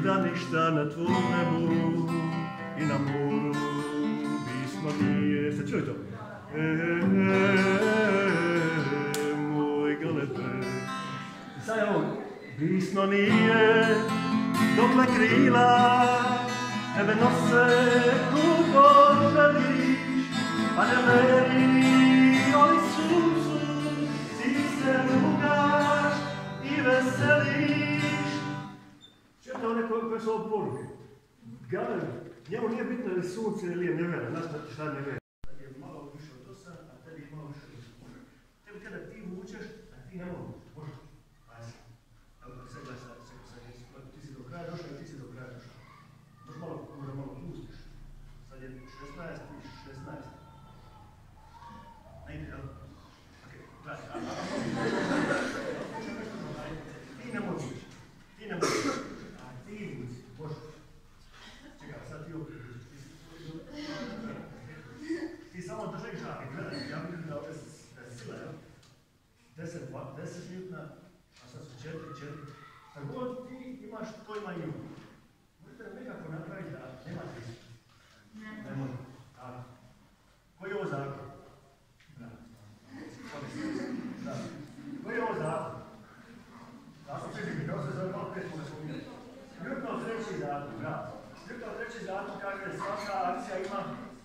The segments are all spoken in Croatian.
da ništa na tvom nebu i na moru bismo nije. Ste čuli to? Moj galebe. Sad je ovo. Bismo nije dokle krila tebe nose kupo želiš, a ne meni oni suncu ti se rugaš i veseliš. Čujete one koje su ovo poruke? Galeb, njemu nije bitno je li sunce ili je nevera, znaš šta je nevera. Sad je malo više od dosa, a tebi malo više od dosa. Tebi kada ti vučeš, a ti ne mogu. Može. Ti si do kraja došao i ti si do kraja došao. Možda malo pustiš. Sad je 16 i 16. Ajde, jel? Okej, gledaj. Ti ne možeš. Ti ne možeš. A ti možeš. Čekaj, sad ti opet. Ti samo držaj žake. Gledaj, ja vidim da ove sile, jel? 10 minutna, a sad su 4. Kad god ti imaš, to ima i ima. Možete nekako napraviti da nema tisu. Ne može. Tako. Koji je ovo zakon? Da. Koji je ovo zakon? Zakon fizike, kao se zove malo prije smo ga spominjali. Newtonov treći zakon, bravo. Newtonov treći zakon kaže da svaka akcija ima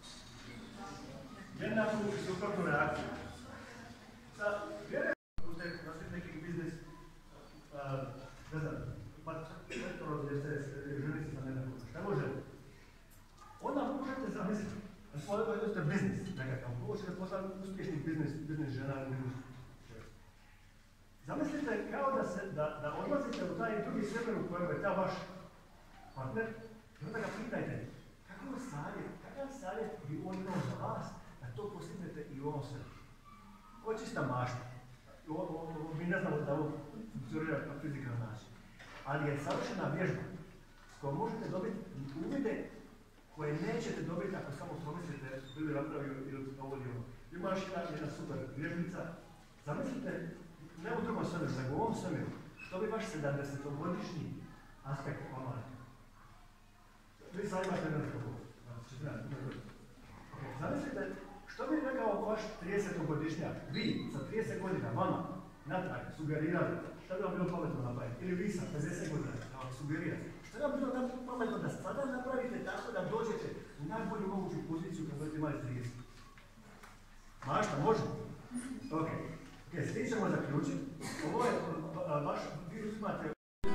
jednaku i suprotnu reakciju. Sad, vjerujem da ste neki biznis, ne znam, metro gdje se želice sa nekako, šta može? Onda možete zamisliti, da svoje to je biznis nekakav, možete postati uspješni biznis žena ili biznis. Zamislite kao da odlazite u taj drugi svijet u kojem je ta vaš partner i onda ga pitajte, kakav savjet bi on imao za vas da to postignete i u ovom svijetu? Ovo je čista mašta. Mi ne znamo da ovo funkcionira na fizikalan način. Ali je savršena vježba s kojom možete dobiti uvide koje nećete dobiti ako samo promislite ili napravio ili ovo ili ono. Imaš jedna super vježbica. Zamislite, ne u drugom svemiru, nego u ovom svemiru, što bi vaš 70-godišnji aspekt vama rekao. Vi sad imate jedan skoro. Zamislite, što bi rekao vaš 30-godišnjak, vi sa 30 godina, vama, natrag, sugerirali, šta bi vam bilo pametno napraviti? Ili vi sa 50 godina, sugerirate. Šta bi vam bilo pametno da sada napravite tako da dođete u najbolju moguću poziciju kad budete imali 30? Mašta, može? Ok, s tim ćemo zaključiti. Ovo je vaš, vi uzimate...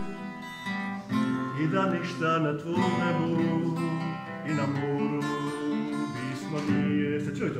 I da ništa na tvom nebu i na moru bismo nije. Ste čuli to?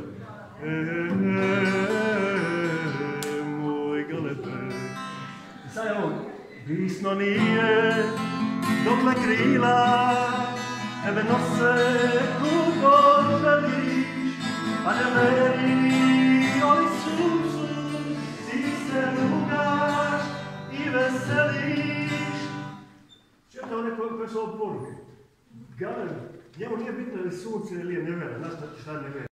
Moj galebe. Sad je ovo. Bismo nije dokle krila tebe nose kupo želiš, a ne meni oni suncu ti se rugaš i veseliš. Čujete one koje su ovo poruke? Galeb, njemu nije bitno je li sunce ili je nevera, znaš šta je nevera.